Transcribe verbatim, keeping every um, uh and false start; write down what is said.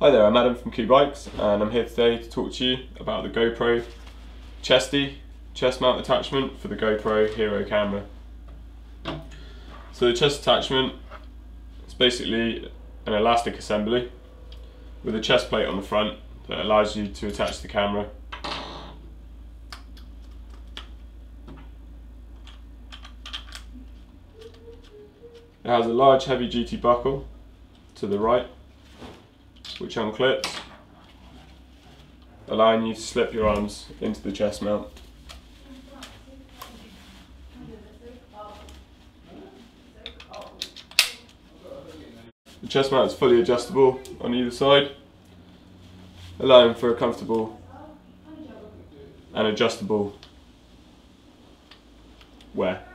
Hi there, I'm Adam from Q Bikes and I'm here today to talk to you about the GoPro Chesty chest mount attachment for the GoPro Hero camera. So the chest attachment is basically an elastic assembly with a chest plate on the front that allows you to attach the camera. It has a large heavy duty buckle to the right which unclips, allowing you to slip your arms into the chest mount. The chest mount is fully adjustable on either side, allowing for a comfortable and adjustable wear.